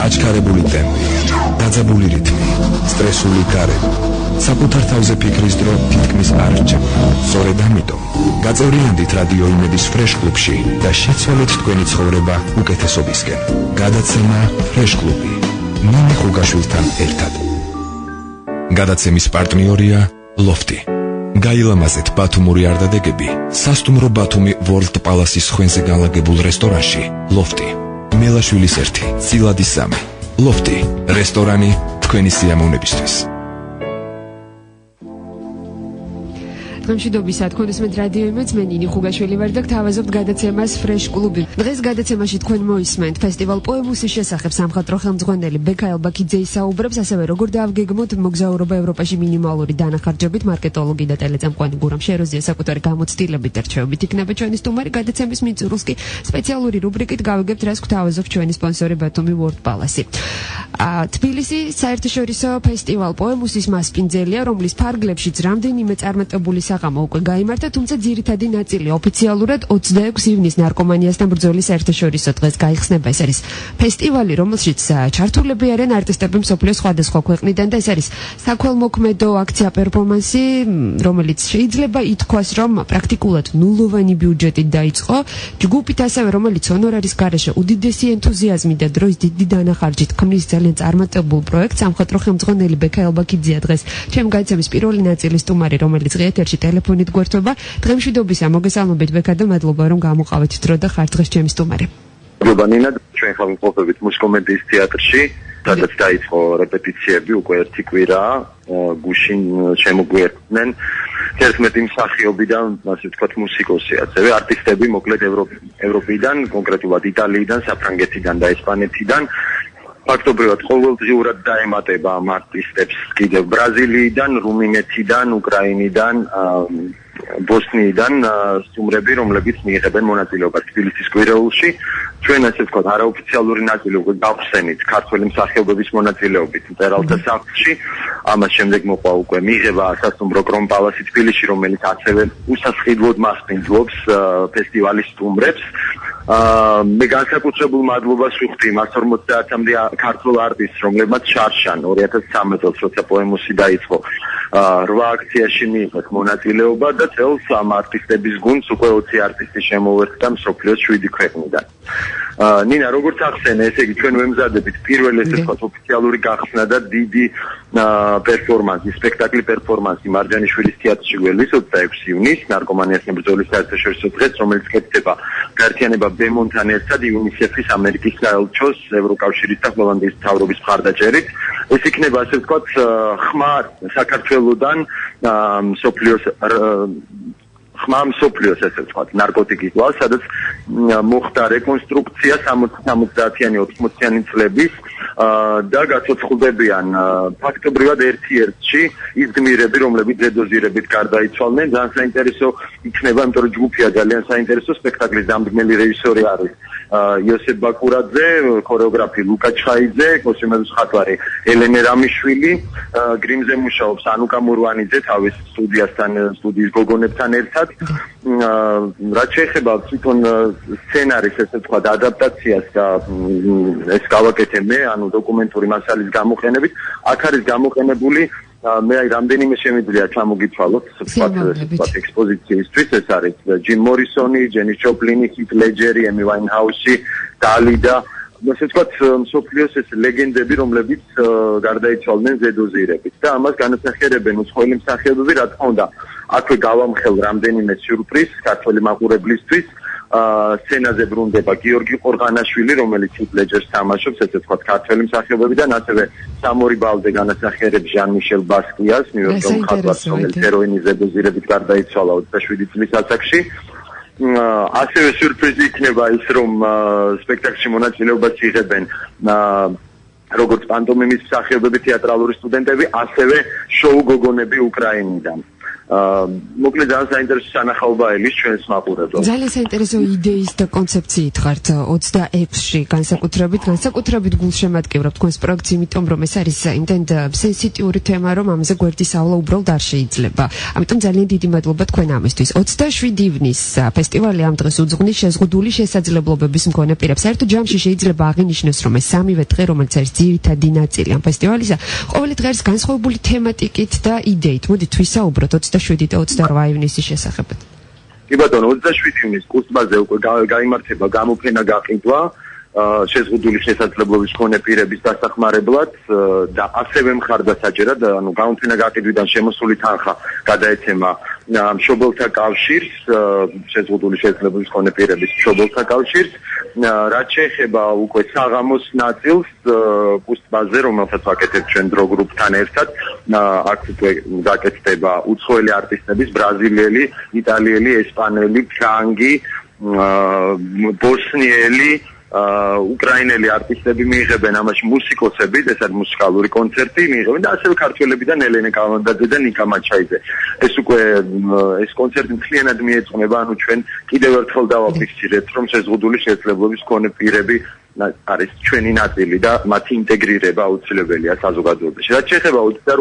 აჩქარებული ტემპი, დაძაბული რითმი, სტრესული გარემო. საკუთარ თავზე ფიქრის დრო თითქმის არ რჩება. სწორედ ამიტომ გაწევრიანდით რადიო იმედის ფრეშ კლუბში და შეცვალეთ თქვენი ცხოვრება უკეთესობისკენ. გადაცემა ფრეშ კლუბი. ნინი ხუგაშვილთან ერთად. გადაცემის პარტნიორია ლოფტი. გაილამაზეთ ბათუმური არდადეგები სასტუმრო ბათუმი World Palace-ის ხვენზე განლაგებულ რესტორანში ლოფტი. მელაშვილის 1, სილადის 3. ლოფტი, რესტორანი თქვენი სიამოვნებისთვის. გამშვიდობისა, თქვენს მე რადიო იმედს მე ნინი ხუგაშვილი ვარ და გთავაზობთ გადაცემას ფრეშ კლუბი. დღეს გადაცემაში თქვენ მოისმენთ ფესტივალ პოემუსის შესახებ სამხატვრო ხელმძღვანელი ბექა ელბაქიძე ისაუბრებს, ასევე როგორ დაავგეგმოთ მოგზაურობა ევროპაში მინიმალური დანახარჯებით, მარკეტოლოგი და ტელეწამყვანი გურამ შეროზია საკუთარი გამოცდილებით და რჩევებით იქნება ჩვენი სტუმარი. გადაცემის მიწურულს კი სპეციალური რუბრიკით გავიგებთ, რას გთავაზობთ ჩვენი სპონსორი ბათუმი World Palace. თბილისი საერთაშორისო ფესტივალ პოემუსის მასპინძელია, რომლის ფარგლებშიც რამდენიმე წარმატებული საღამო უკვე გაიმართა, თუმცა ძირითადი ნაწილი ოფიციალურად 26 ივნისს ნარკომანიასთან ბრძოლის საერთაშორისო დღეს გაიხსნება. ეს არის ფესტივალი, რომელშიც ჩართულები არიან არტისტები მსოფლიოს სხვადასხვა ქვეყნიდან და ეს არის საქველმოქმედო აქცია პერფორმანსი, რომელიც შეიძლება ითქვას, რომ პრაქტიკულად ნულოვანი ბიუჯეტით დაიწყო. ჯგუფით ასევე, რომელიც ჰონორარის გარეშე უდიდესი ენთუზიაზმი და დროის დიდი დანახარჯით ქმნის ძალიან წარმატებულ პროექტს, სამხატვრო ხელმძღვანელი ბექა ელბაქიძეა დღეს ჩემი გადაცემის პირველი ნაწილის სტუმარი, რომელიც ეთერში ტელეფონით გვერდება. დღემშვიდობისა, მოგესალმებით ბექა და მადლობა რომ გამოყავით დრო და ხართ დღეს ჩემი სტუმარი. მადლობა ნინა, ჩვენ ხომ ვიმყოფებით მუსიკომედიის თეატრში, სადაც დაიწყო რეპეტიციები უკვე 1 კვირა, გუშინ შემოგვიერთდნენ 11 მსახიობიდან, ასე ვთქვათ, მუსიკოსი, ასევე არტისტები, მოკლედ ევროპიდან, კონკრეტულად იტალიიდან, საფრანგეთიდან და ესპანეთიდან. ფაქტობრივად ყოველდღიურად დაემატება ამ არტისტებს კიდევ ბრაზილიიდან, რუმინეთიდან, უკრაინიდან, ბოსნიიდან სტუმრები, რომლებიც მიიღებენ მონაწილეობას თბილისის კვირეულში. ჩვენ ასე ვთქვათ, არაოფიციალური ნაწილი უკვე გავხსენით ქართველი მსახიობების მონაწილეობით მწერალთა სახლში. ამას შემდეგ მოყვა უკვე მიღება სასტუმრო კრონპალასი თბილისში, რომელიც ასევე უსასყიდლოდ მასპინძლობს ფესტივალის სტუმრებს. მე განსაკუთრებულ მადლობას ვუხდი მას 50-მდე ქართულ არტისტს, რომლებმაც შარშან 2013 წელს, როცა პოემუსი დაიწყო, 8 აქციაში მიიღეს მონაწილეობა და წელს ამ არტისტების გუნდს უკვე 20 არტისტი შემოუერთდა მსოფლიოს 7 ქვეყნიდან. ნინა, როგორც ახსენე, ესე იგი ჩვენ ვემზადებით პირველ ესე ვთქვათ ოფიციალური გახსნა და დიდი პერფორმანსი, სპექტაკლი პერფორმანსი მარჯანიშვილის თეატრში გველის 26 ივნისს ნარკომანიასთან ბრძოლის საერთაშორისო დღეს, რომელიც კეთდება გაერთიანება ბემონთან ერთად იუნისეფის ამერიკის საელჩოს, ევროკავშირის და ჰოლანდიის მთავრობის მხარდაჭერით. ეს იქნება ასე ვთქვათ ხმა საქართველოსთან მსოფლიოს ასე ვთქვათ ნარკოტიკის ვალ, სადაც მოხდა რეკონსტრუქცია 60-იანი 80-იანი წლების და გაცოცხლდებიან ფაქტობრივად ერთ-ერთში ის გმირები, რომლებიც ზედოზირებით გარდაიცვალნენ. ძალიან საინტერესო იქნება, იმიტომ რომ ჯგუფია ძალიან საინტერესო, სპექტაკლის დამდგმელი რეჟისორი არის იოსებ ბაკურაძე, ქორეოგრაფი ლუკა ჩხაიძე, კოსტიუმების მხატვარი ელენე რამიშვილი, გრიმზე მუშაობს ანუკა მურვანიძე თავის სტუდიის გოგონებთან ერთად. რაც შეეხება თვითონ სცენარის, ესე ვთქვათ, ადაპტაციას და ეს გავაკეთე მე, ანუ დოკუმენტური მასალის გამოყენებით, აქ არის გამოყენებული მე რამდენიმე შემიძლია ჩამოგითვალოთ, ვთქვათ, ექსპოზიციისთვის. ეს არის ჯიმ მორისონი, ჯენი ჩოპლინი, ჰით ლეჯერი, ემი ვაინჰაუსი, დალიდა, ასე ვთქვათ, მსოფლიოს ეს ლეგენდები, რომლებიც გარდაიცვალნენ ზედოზირებით და ამას განასახიერებენ უცხოელი მსახიობები, რა თქმა უნდა. აქვე გავამხელ რამდენიმე სიურპრიზს ქართველი მაყურებლისთვის. სცენაზე ბრუნდება გიორგი ყორღანაშვილი, რომელიც ჰით ლეჯერს თამაშობს, ესე ვთქვათ, ქართველი მსახიობებიდან, ასევე სამორი ბალდე განასახიერებს ჟან-მიშელ ბასკიას, ნიუ-იორკელ მხატვარს, რომელიც ჰეროინის ზედოზირებით გარდაიცვალა 27 წლის ასაკში. ასევე სიურპრიზი იქნება ის, რომ სპექტაკლში მონაწილეობას იღებენ როგორც პანტომიმის მსახიობები, თეატრალური სტუდენტები, ასევე შოუ გოგონები უკრაინიდან. მოკლედ ძალიან საინტერესო სანახაობა ელის ჩვენს მაყურებლებს. ძალიან საინტერესო იდეის და კონცეფციით ხართ 26-ში განსაკუთრებით გულშემატკივრობ თქვენს პროექტს, იმიტომ რომ ეს არის იმდენად სენსიტიური თემა, რომ ამაზე გვერდის ავლა უბრალოდ არ შეიძლება. ამიტომ ძალიან დიდი მადლობა თქვენ ამისთვის. 27 ივნის ფესტივალი ამ დღეს უძღვნის შეზღუდული შესაძლებლობების მქონე პირებს. საერთოდ ჯამში შეიძლება აღინიშნოს, რომ ეს სამივე დღე, რომელიც არის ძირითადი ნაწილი ამ ფესტივალისა, ყოველი დღე არის განსხვავებული თემატიკით და იდეით. მოდით ვისაუბროთ 27 და 28 ივნისის შესახებად. კი ბატონო, 27 ივნის კურსბაზე უკვე გაიმართება გამოფენა გაყიდვა შეზღუდული შესაძლებლობის მქონე პირების დასახმარებლად და ასევე მხარდასაჭერად, ანუ გამოფენა გაყიდვიდან შემოსული თანხა გადაეცემა მშობელთა კავშირს, შეზღუდული შესაძლებლობის მქონე პირების მშობელთა კავშირს, რაც შეეხება უკვე საღამოს ნაწილს კურსბაზე, რომელსაც ვაკეთებთ ჩვენ დრო გრუპთან ერთად, აქ უკვე გაკეთდება უცხოელი არტისტების, ბრაზილიელი, იტალიელი, ესპანელი, ფრანგი, ბოსნიელი უკრაინელი არტისტები მიიღებენ ამაში მუსიკოსები, ეს არის მუსიკალური კონცერტი მიიღებენ და ასევე ქართველებიდან ელენე კალანდაძე და ნიკა მაჩაიძე. ეს უკვე ეს კონცერტი მთლიანად მიეწყნება, ანუ ჩვენ კიდევ ერთხელ დავაფიქსირეთ, რომ შეზღუდული შესაძლებლობის მქონე პირები არის ჩვენი ნაწილი და მათი ინტეგრირება აუცილებელია საზოგადოებაში. რაც შეეხება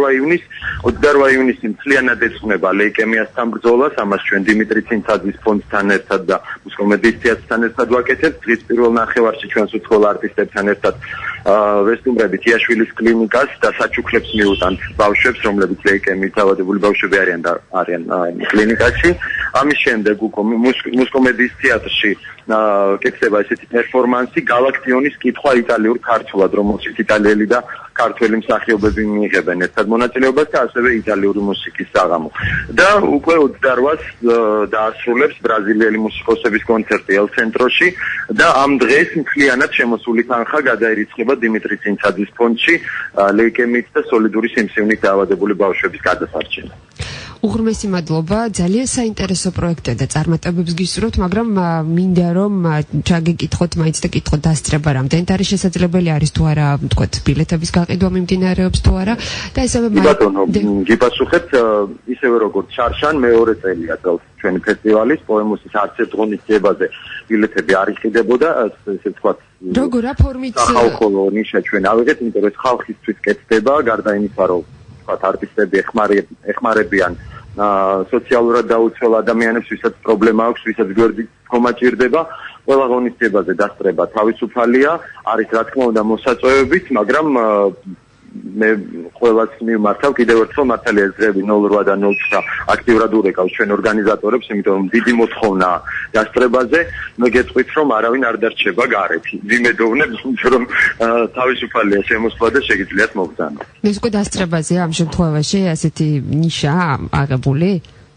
28 ივნისი მთლიანად ეწყნება ლეიკემიასთან ბრძოლას, ამას ჩვენ დიმიტრი ცინცაძის ფონდთან ერთად და მუსკომედიის თეატრთან ერთად ვაკეთებთ. დღის პირველ ნახევარში ჩვენს უცხოელ არტისტებთან ერთად ვესტუმრებით იაშვილის კლინიკას და საჩუქრებს მიუტანთ ბავშვებს, რომლებიც ლეიკემიით დაავადებული ბავშვები არიან კლინიკაში. ამის შემდეგ უკვე მუსკომედიის თეატრში კეთდება ესეთი პერფორმანსი გალაქტიონის კითხვა იტალიურ ქართულად, რომელშიც იტალიელი და ქართველი მსახიობები მიიღებენ ერთად მონაწილეობას და ასევე იტალიური მუსიკის საღამო. და უკვე 28-ს დაასრულებს ბრაზილიელი მუსიკოსების კონცერტი ელ-ცენტროში და ამ დღეს მთლიანად შემოსული თანხა გადაირიცხება დიმიტრი ცინცაძის ფონდში ლეიკემიით და სოლიდური სიმსივნით დაავადებული ბავშვების გადასარჩენად. უღრმესი მადლობა, ძალიან საინტერესო პროექტია და წარმატებებს გისურვებთ, მაგრამ მინდა რომ ჩაგეკითხოთ, მაინც და კითხოთ დასწრება რამდენად არის შესაძლებელი, არის თუ არა, თქვათ, ბილეთების გაყიდვა მიმდინარეობს თუ არა და ესევე ბატონო, გიპასუხეთ, ისევე როგორც შარშან მეორე წელია წელს ჩვენი ფესტივალის პოემუსის არც ერთ ღონის ძებაზე ბილეთები არ იყიდებოდა, ესე ვთქვათ, როგორ რა ფორმით ხალხო ნიშა ჩვენ ავიღეთ, იმიტომ რომ ხალხისთვის კეთდება, გარდა იმისა, რომ არტისტები ეხმარებიან სოციალურად დაუცველ ადამიანებს, ვისაც პრობლემა აქვს, ვისაც გვერდი ხომაჭირდება, ყველა ღონისძიებაზე დასწრება თავისუფალია, არის რა თქმა უნდა მოსაწვევებით, მაგრამ მე ყველას მიმართავ კიდევ ერთხელ მართალია ზრები 08 და 09 აქტიურად ურეკავს ჩვენ ორგანიზატორებს, იმიტომ რომ დიდი მოთხოვნაა დასწრებაზე, მე გეტყვით რომ არავინ არ დარჩება გარეთ. ვიმედოვნებ რომ თავისუფალია შემოსვლა და შეგიძლიათ მოგზავნოთ. ეს უკვე დასწრებაზე ამ შემთხვევაში ასეთი ნიშა აღებული?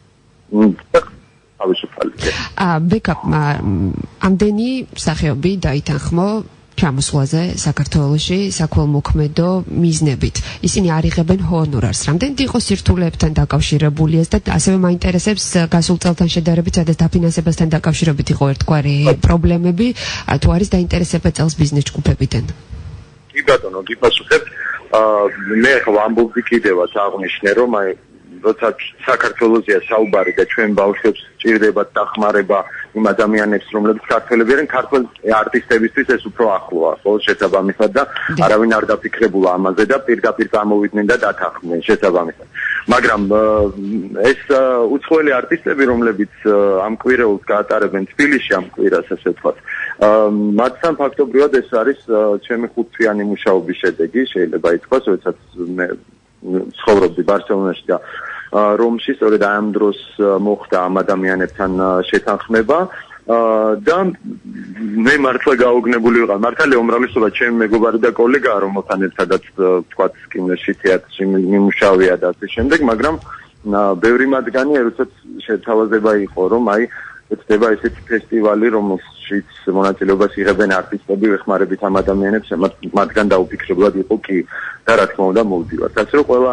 თავისუფალია. ბეკაპმა ამდენი მსახიობი დაითანხმო ჩამოსვლაზე საქართველოში საქველმოქმედო მიზნებით. ისინი არ იღებენ ჰონორარს. რამდენად იყო სირთულეებთან დაკავშირებული ეს და ასევე მაინტერესებს გასულ წელთან შედარებით, სადაც დაფინანსებასთან დაკავშირებით იყო ერთგვარი პრობლემები, თუ არის დაინტერესება წელს ბიზნეს ჯგუფებიდან. კი ბატონო, გიპასუხებ. მე ახლა ამბობდი კიდევაც აღნიშნე, რომ როცა საქართველოსია საუბარი და ჩვენ ბავშვებს სჭირდებათ დახმარება იმ ადამიანებს, რომლებიც ქართველები არიან, ქართველ არტისტებისთვის ეს უფრო ახლოა, ხო, შესაბამისად და არავინ არ დაფიქრებულა ამაზე და პირდაპირ წამოვიდნენ და დათანხმდნენ შესაბამისად. მაგრამ ეს უცხოელი არტისტები, რომლებიც ამ კვირეულს გაატარებენ თბილისში ამ კვირას, ასე ვთქვათ, მათთან ფაქტობრივად ეს არის ჩემი 5 თვიანი მუშაობის შედეგი, შეიძლება ითქვას, როდესაც მე ცხოვრობდი ბარსელონაში და რომში, სწორედ ამ დროს მოხდა ამ ადამიანებთან შეთანხმება და მე მართლა გაოგნებული ვიყავ. მართალია უმრავლესობა ჩემი მეგობარი და კოლეგაა, რომელთან ერთადაც ვთქვათ კინოში, თეატრში მიმუშავია და ასე შემდეგ, მაგრამ ბევრი მათგანი როდესაც შეთავაზება იყო, რომ აი ეცდება ესეთი ფესტივალი, რომელშიც მონაწილეობას იღებენ არტისტები, ეხმარებით ამ ადამიანებს, მათგან დაუფიქრებლად იყო კი და რა თქმა უნდა მოვდივართ. ასე რომ ყველა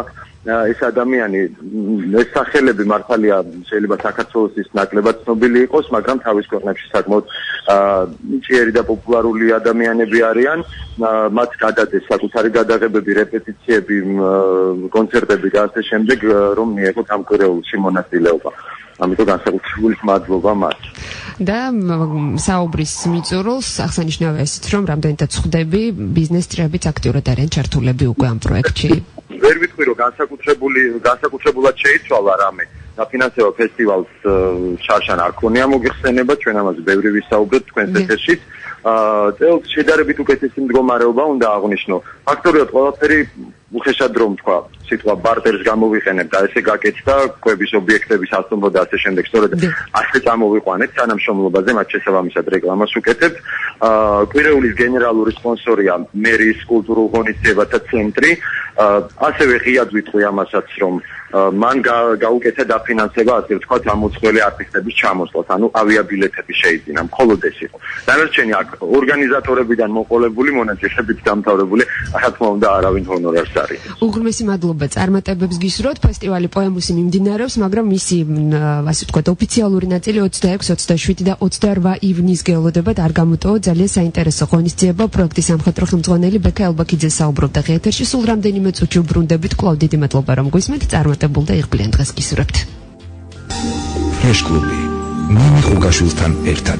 ეს ადამიანი ეს სახელები მართალია შეიძლება საქართველოს ნაკლებად ცნობილი იყოს, მაგრამ თავის ქვეყნებში საკმაოდ ჭიერი და პოპულარული ადამიანები არიან. მათ გადადეს საკუთარი გადაღებები, რეპეტიციები, კონცერტები და ასე შემდეგ, რომ მიეღოთ ამ კვირეულში მონაწილეობა. ამიტომ განსაკუთრებული მადლობა მათ. და საუბრის მიწურულს აღსანიშნავია ისიც, რომ რამდენადაც ხვდები ბიზნეს ჭრებით აქტიურად არიან ჩართულები უკვე ამ პროექტში. ვერ ვიტყვი, რომ განსაკუთრებულად შეიცვალა რამე. დაფინანსება ფესტივალს შარშან არ ქონია მოგიხსენება, ჩვენ ამაზე ბევრი ვისაუბრეთ თქვენს ეთერში. წელს შედარებით უკეთესი მდგომარეობა უნდა აღვნიშნო. ფაქტობრივად ყველაფერი უხეშად რომ თქვა, სიტყვა ბარტერს გამოვიყენებ და ესე გაკეთდა კვების ობიექტების ასომბო და ასე შემდეგ. სწორედ ასე წამოვიყვანეთ თანამშრომლობაზე, მათ შესაბამისად რეკლამას უკეთებთ. კვირეულის გენერალური სპონსორია მერის კულტურულ ღონისძიებათა ცენტრი. ასევე ღიად ვიტყვი ამასაც, რომ მან გაუკეთა დაფინანსება, ასე ვთქვათ, ამოწყვლელი არტისტების ჩამოსვლას, ანუ ავიაბილეთები შეიძინა, მხოლოდ ეს იყო. დანარჩენი აქ ორგანიზატორებიდან მოყოლებული, მონაწილეებით დამთავრებული, რა თქმა უნდა, არავინ ჰონორარს არ არის. უღრმესი მადლობა წარმატებებს გისურვოთ. ფესტივალი პოემუსი მიმდინარეობს, მაგრამ მისი, ასე ვთქვათ, ოფიციალური ნაწილი 26, 27 და 28 ივნის გელოდებათ. არ გამოტოვოთ, ძალიან საინტერესო ღონისძიება. პროექტის სამხატვრო ხელმძღვანელი ბექა ელბაქიძე საუბრობდა ღიეთერში. სულ რამდენიმე წუთში უბრუნდებით. კვლავ დიდი მადლობა, რომ გვისმენთ. წარმატებულ და იღბლიან დღეს გისურვებთ. ფრეშ კლუბი ნინი ხუგაშვილთან ერთად.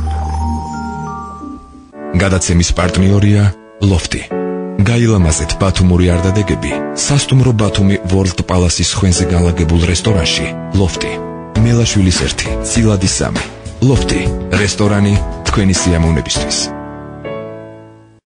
გადაცემის პარტნიორია ლოფტი. გაილამაზეთ ბათუმური არდადეგები სასტუმრო ბათუმი World Palace-ის ხვენზე განლაგებულ რესტორანში ლოფტი. მელაშვილის 1, ცილადის 3. ლოფტი, რესტორანი თქვენი სიამოვნებისთვის.